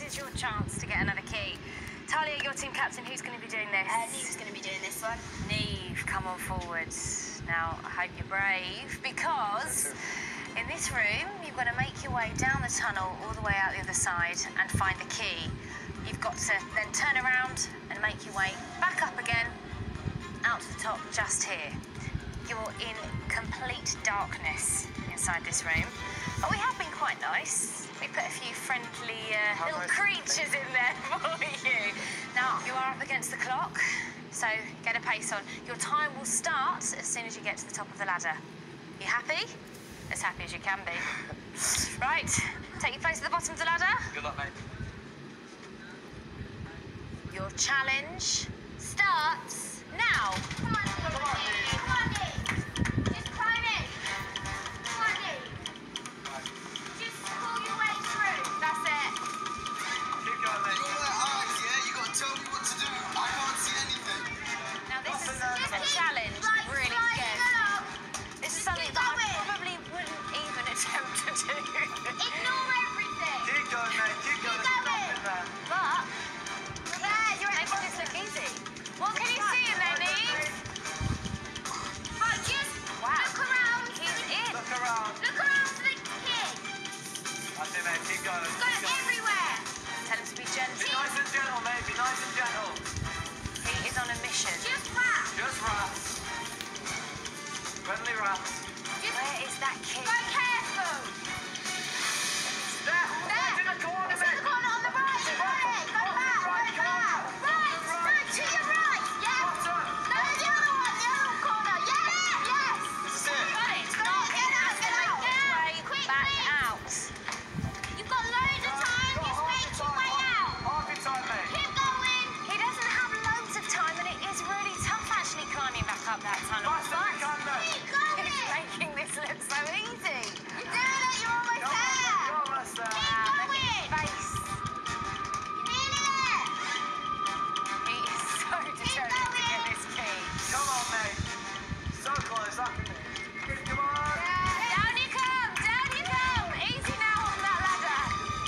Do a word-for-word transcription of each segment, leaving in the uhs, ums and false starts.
is your chance to get another key. Talia, your team captain, who's going to be doing this? Uh, Neve's going to be doing this one. Neve, come on forward. Now, I hope you're brave, because in this room, you've got to make your way down the tunnel all the way out the other side and find the key. You've got to then turn around and make your way back up again, out to the top just here. You're in complete darkness inside this room, but we have been quite nice. We put a few friendly uh, little creatures in there for you. Now, you are up against the clock, so get a pace on. Your time will start as soon as you get to the top of the ladder. You happy? As happy as you can be. Right, take your place at the bottom of the ladder. Good luck, mate. Your challenge starts now. Come on, come on, Neve. Come on, Neve. Just climb in. Come on, Neve. Just pull your way through. That's it. Keep going, mate. You got my eyes, yeah? You got to tell me what to do. I can't see anything. Now this is Just a keep challenge that right really side scares it me. up. This is Just something keep that I going. probably wouldn't even attempt to do. Ignore everything. Keep going, mate. Keep going. Keep There's going. nothing there. But There, you're at making this look easy. What can you see in there, Neve? Right, just Wow. look around. He's in. Look around. Look around for the kid. That's it, mate. Keep going. Go Keep going. everywhere. Tell him to be Be gentle. nice and gentle, mate. Be nice and gentle. He is on a mission. Just rap. Just rats. Friendly rats. Just Where is that kid? go careful. There. Right in the corner, It's in mate. the corner on the right. You got it. Go back. Go Right, come on. back. Right. No, to your right. Yeah. Bottom. No, the other one. The other corner. Yeah. Yes. This is it. Got it. Go on, get out. Get out. Way Quickly. back out. You've got loads of time. Just make your way out. Half your time, mate. Keep going. He doesn't have loads of time, and it is really tough actually climbing back up that tunnel. Faster than you can, mate. Keep going. He's making this look so easy. You're doing it. You're almost You're there. almost there. Keep Look at going. his face. You're nearly there. He is so determined to get this key. Come on, mate. So close. Up in there. Come on. Down you come, down you come. Easy now on that ladder.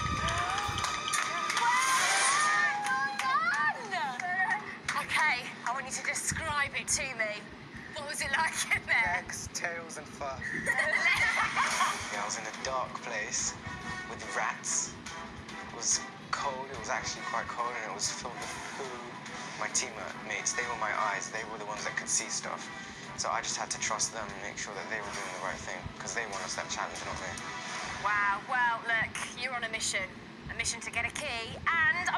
Well done. Okay, I want you to describe it to me. What was it like in there? Legs, tails, and fur. Yeah, I was in a dark place with rats. It was cold. It was actually quite cold, and it was filled with poo. My teammates, they were my eyes. They were the ones that could see stuff. So I just had to trust them and make sure that they were doing the right thing, because they won us that challenge, not me. Wow, well, look, you're on a mission. A mission to get a key, and